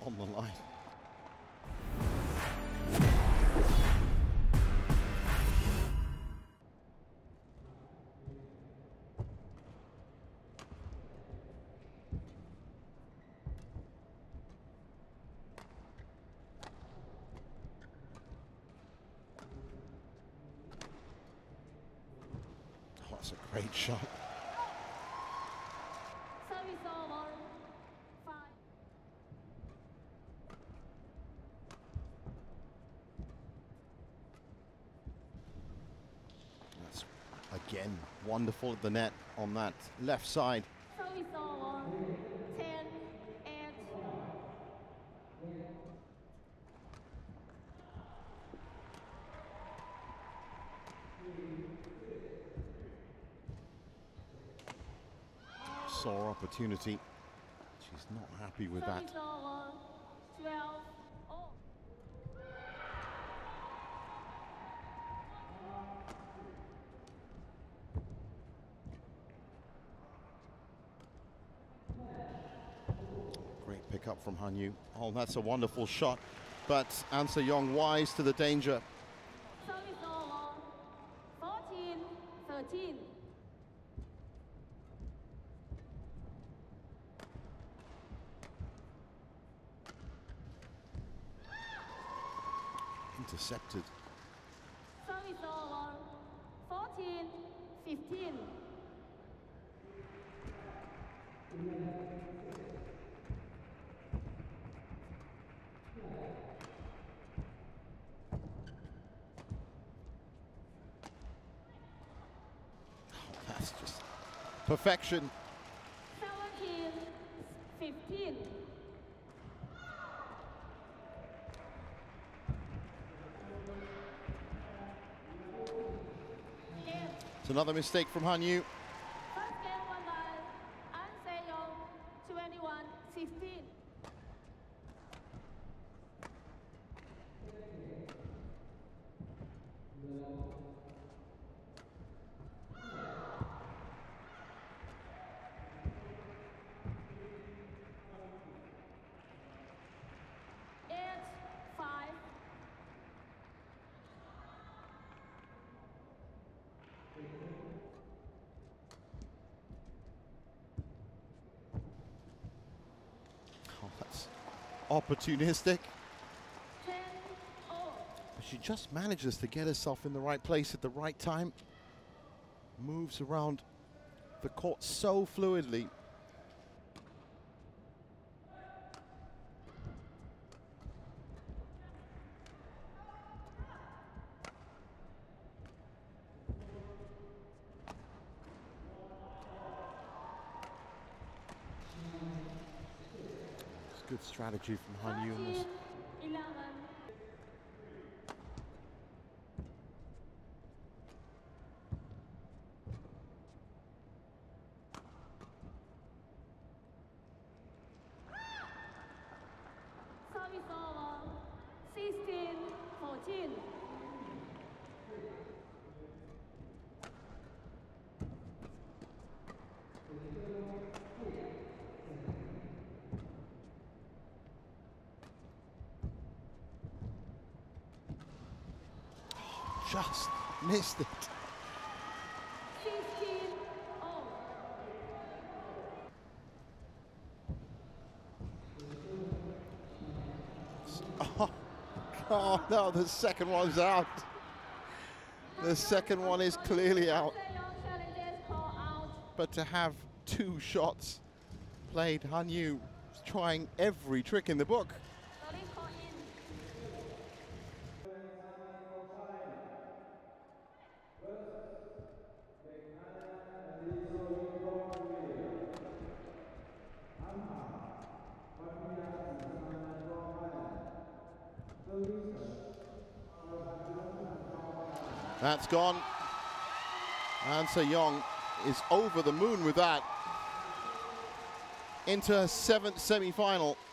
on the line. Oh, that's a great shot. Service over. 5. That's again wonderful at the net on that left side. Service over. 10, 8. Saw opportunity. She's not happy with that. Service over. 12. Oh. Great pickup from Han Yue. Oh, that's a wonderful shot. But Han Yue wise to the danger. Service over. 14, 13. Intercepted. Service over. 14, 15. Oh, that's just perfection. 17, 15. It's another mistake from Han Yue. First game won by Han Yue, 21, 16. Eight, 5. Oh, that's opportunistic. 10, 0. But she just manages to get herself in the right place at the right time. Moves around the court so fluidly. It's good strategy from Han Yue. 13, 11. Service over. 16, 14. Just missed it. 15, 0. Oh no, the second one's out. The second one is clearly out. But to have two shots played, Han Yue is trying every trick in the book. That's gone. Han Yue is over the moon with that. Into her 7th semi-final.